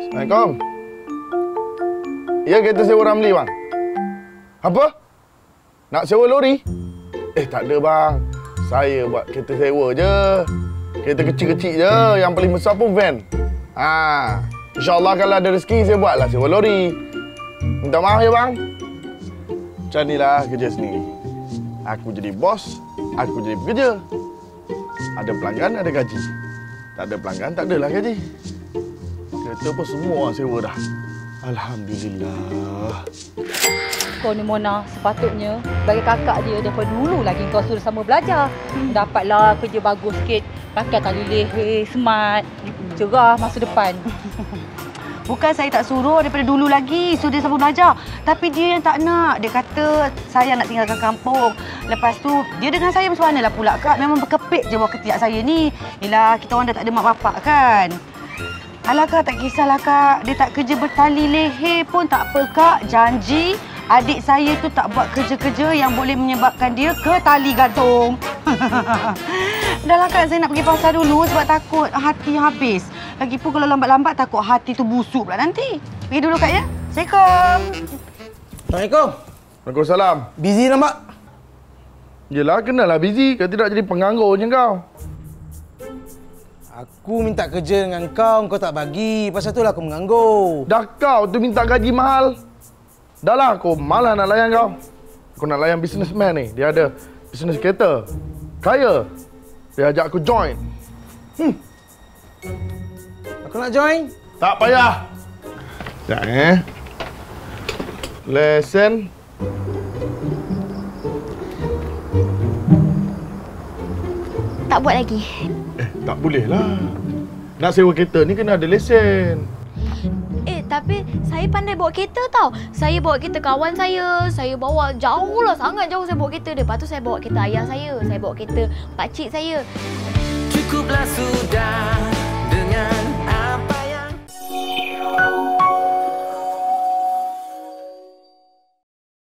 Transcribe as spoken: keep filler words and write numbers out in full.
Assalamualaikum. Ya, kereta sewa Ramli, bang. Apa? Nak sewa lori? Eh, tak ada, bang. Saya buat kereta sewa je. Kereta kecil-kecil je. Yang paling besar pun van. Ha. InsyaAllah kalau ada rezeki, saya buatlah sewa lori. Minta maaf ya, bang. Macam inilah kerja sendiri. Aku jadi bos, aku jadi pekerja. Ada pelanggan, ada gaji. Tak ada pelanggan, tak adalah gaji. Kereta pun semua orang sewa dah. Alhamdulillah. Kau ni Mona, sepatutnya bagi kakak dia daripada dulu lagi kau suruh sama belajar. Dapatlah kerja bagus sikit, pakai tali leher, smart, cerah masa depan. Bukan saya tak suruh daripada dulu lagi, suruh dia sama belajar. Tapi dia yang tak nak. Dia kata saya nak tinggalkan kampung. Lepas tu dia dengan saya macam manalah pula kak. Memang berkepit je bawah ketiak saya ni. Yelah, kita orang dah tak ada mak bapak kan. Alah kak, tak kisahlah kak. Dia tak kerja bertali leher pun tak apa kak. Janji adik saya tu tak buat kerja-kerja yang boleh menyebabkan dia ke tali gantung. Dahlah kak, saya nak pergi pasar dulu sebab takut hati habis. Lagipun kalau lambat-lambat takut hati tu busuk pula nanti. Pergi dulu kak ya. Assalamualaikum. Assalamualaikum. Waalaikumsalam. Busy nampak? Yelah, kenalah busy. Kalau tidak jadi penganggur je kau. Aku minta kerja dengan kau, kau tak bagi. Pasal itulah aku menganggur. Dah kau tu minta gaji mahal. Dah lah, aku malas nak layan kau. Aku nak layan businessman ni. Dia ada bisnes kereta. Kaya. Dia ajak aku join. Hmm. Aku nak join. Tak payah. Sekejap eh. Lesen. Tak buat lagi. Eh, tak boleh lah. Nak sewa kereta ni kena ada lesen. Eh, tapi saya pandai bawa kereta tau. Saya bawa kereta kawan saya. Saya bawa jauh lah, sangat jauh saya bawa kereta dia. Lepas tu saya bawa kereta ayah saya. Saya bawa kereta pakcik saya. Cukuplah sudah.